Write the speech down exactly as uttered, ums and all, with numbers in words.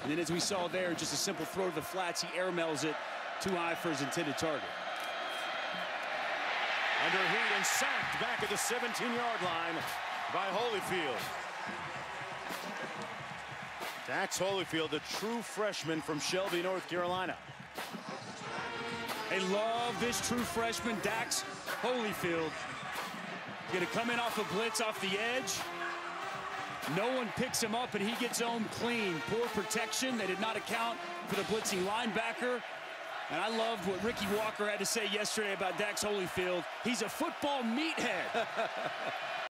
And then as we saw there, just a simple throw to the flats, he airmails it too high for his intended target. Under heat and sacked back at the seventeen-yard line by Hollifield. Dax Hollifield, a true freshman from Shelby, North Carolina. They love this true freshman, Dax Hollifield. Going to come in off a blitz off the edge. No one picks him up, and he gets home clean. Poor protection. They did not account for the blitzing linebacker. And I loved what Ricky Walker had to say yesterday about Dax Hollifield. He's a football meathead.